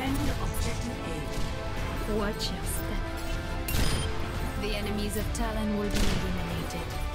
Defend objective A. Watch your step. The enemies of Talon will be eliminated.